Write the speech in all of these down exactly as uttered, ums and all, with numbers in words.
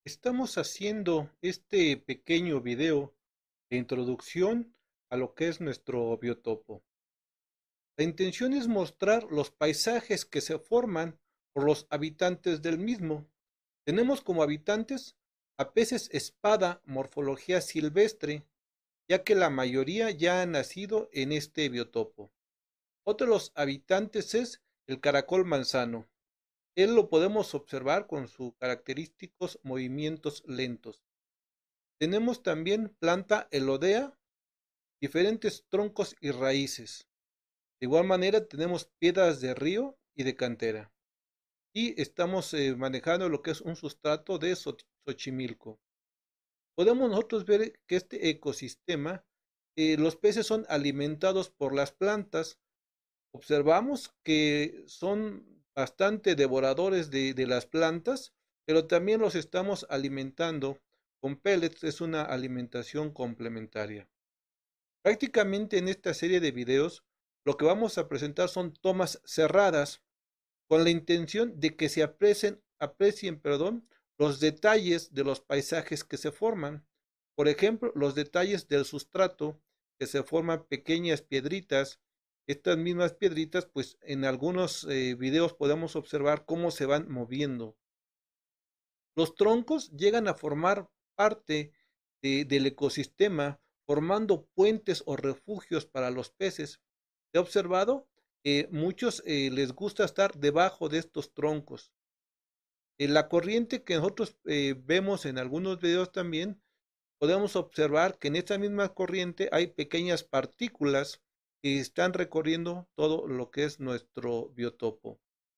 Estamos haciendo este pequeño video de introducción a lo que es nuestro biotopo. La intención es mostrar los paisajes que se forman por los habitantes del mismo. Tenemos como habitantes a peces espada, morfología silvestre, ya que la mayoría ya han nacido en este biotopo. Otro de los habitantes es el caracol manzano. Él lo podemos observar con sus característicos movimientos lentos. Tenemos también planta elodea, diferentes troncos y raíces. De igual manera tenemos piedras de río y de cantera. Y estamos eh, manejando lo que es un sustrato de Xochimilco. Podemos nosotros ver que este ecosistema, eh, los peces son alimentados por las plantas. Observamos que son bastante devoradores de, de las plantas, pero también los estamos alimentando con pellets. Es una alimentación complementaria. Prácticamente en esta serie de videos lo que vamos a presentar son tomas cerradas con la intención de que se aprecien, aprecien perdón, los detalles de los paisajes que se forman. Por ejemplo, los detalles del sustrato, que se forman pequeñas piedritas. Estas mismas piedritas, pues en algunos eh, videos podemos observar cómo se van moviendo. Los troncos llegan a formar parte de, del ecosistema, formando puentes o refugios para los peces. He observado que muchos eh, les gusta estar debajo de estos troncos. En la corriente que nosotros eh, vemos en algunos videos también, podemos observar que en esta misma corriente hay pequeñas partículas que están recorriendo todo lo que es nuestro biotopo.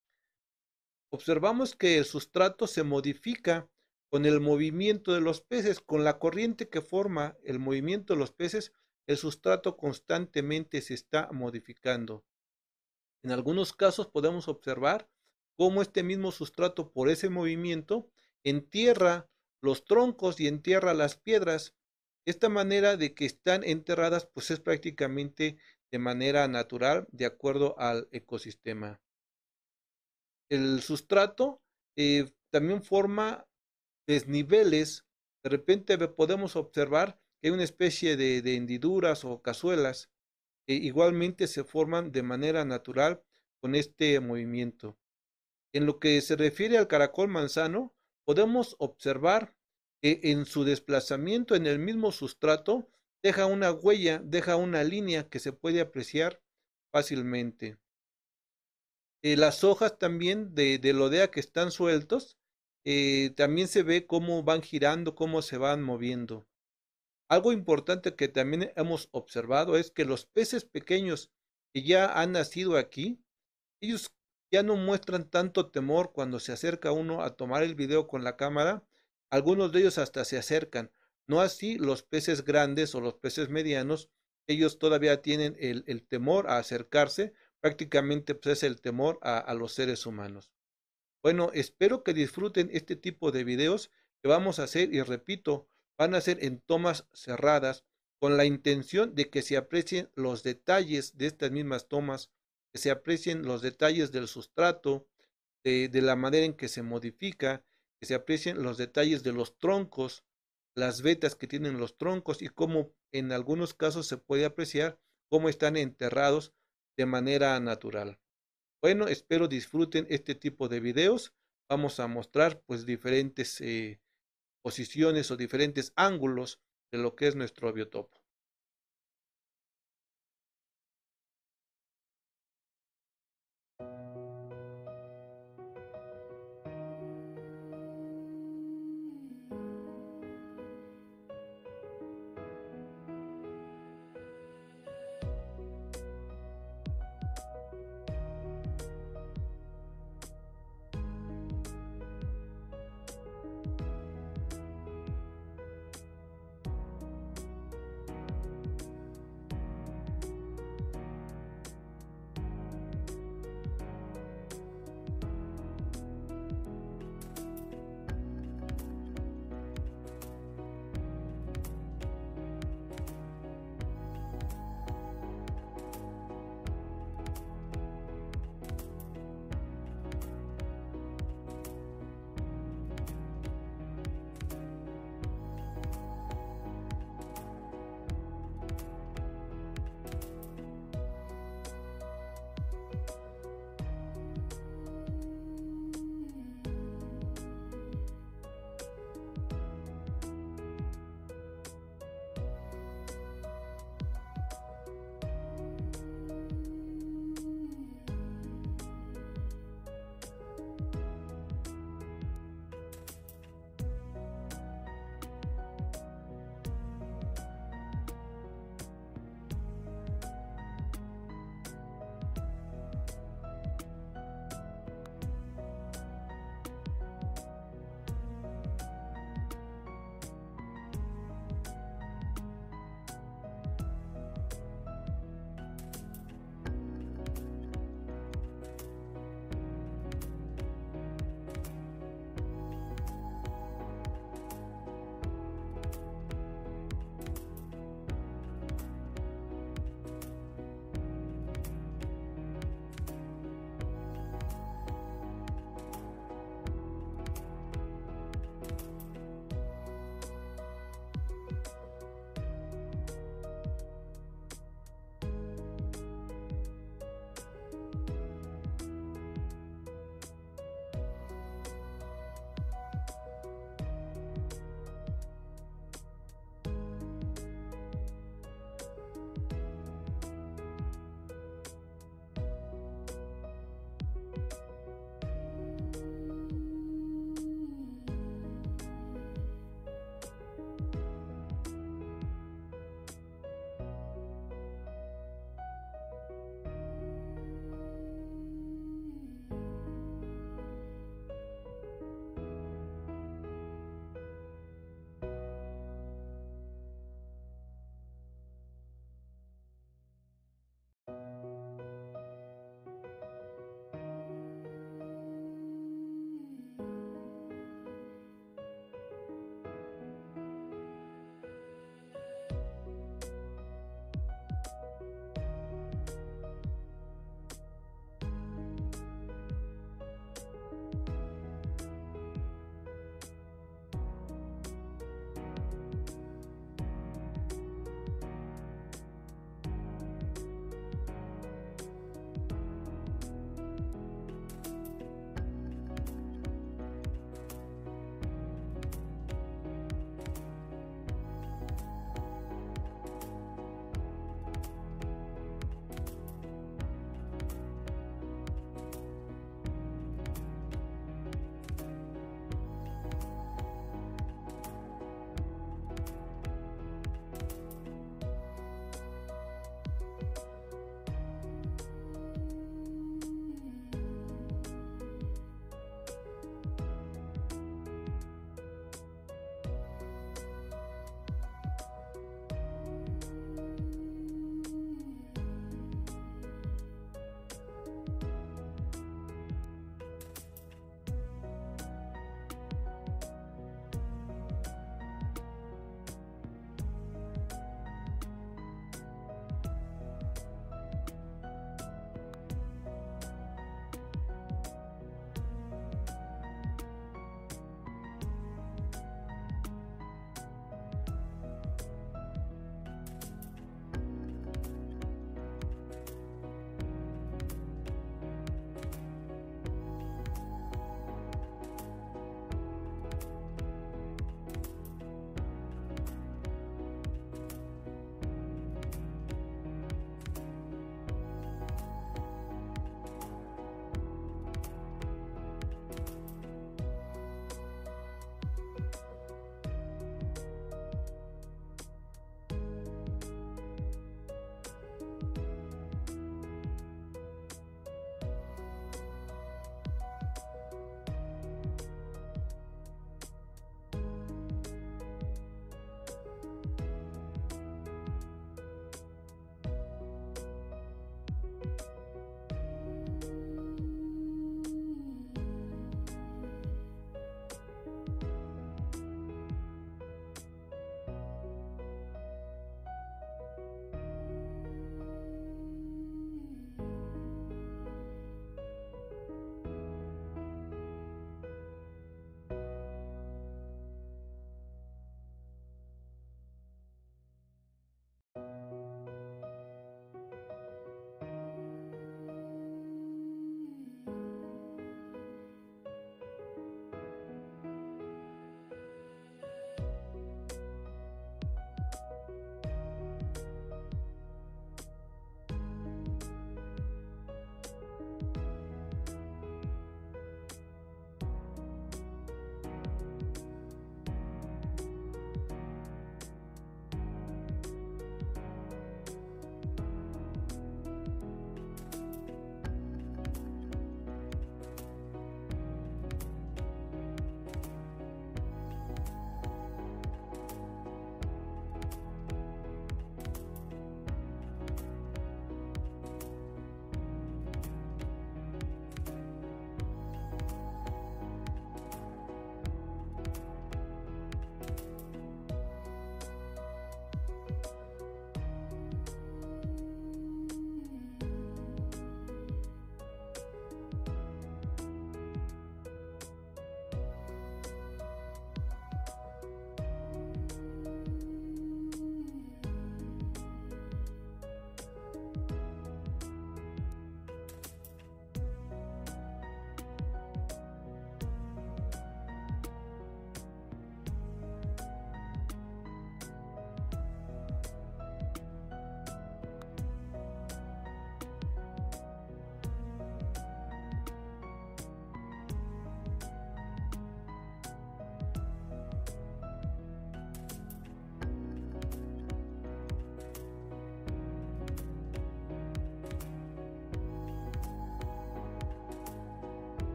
Observamos que el sustrato se modifica con el movimiento de los peces, con la corriente que forma el movimiento de los peces. El sustrato constantemente se está modificando. En algunos casos podemos observar cómo este mismo sustrato, por ese movimiento, entierra los troncos y entierra las piedras. Esta manera de que están enterradas, pues es prácticamente de manera natural, de acuerdo al ecosistema. El sustrato eh, también forma desniveles. De repente podemos observar que hay una especie de, de hendiduras o cazuelas que igualmente se forman de manera natural con este movimiento. En lo que se refiere al caracol manzano, podemos observar que en su desplazamiento en el mismo sustrato deja una huella, deja una línea que se puede apreciar fácilmente. Eh, las hojas también de, de lodea que están sueltos, eh, también se ve cómo van girando, cómo se van moviendo. Algo importante que también hemos observado es que los peces pequeños que ya han nacido aquí, ellos ya no muestran tanto temor cuando se acerca uno a tomar el video con la cámara. Algunos de ellos hasta se acercan. No así los peces grandes o los peces medianos, ellos todavía tienen el, el temor a acercarse. Prácticamente pues, es el temor a, a los seres humanos. Bueno, espero que disfruten este tipo de videos que vamos a hacer, y repito, van a ser en tomas cerradas con la intención de que se aprecien los detalles de estas mismas tomas, que se aprecien los detalles del sustrato, de, de la manera en que se modifica, que se aprecien los detalles de los troncos, las vetas que tienen los troncos y cómo en algunos casos se puede apreciar cómo están enterrados de manera natural. Bueno, espero disfruten este tipo de videos. Vamos a mostrar pues diferentes eh, posiciones o diferentes ángulos de lo que es nuestro biotopo.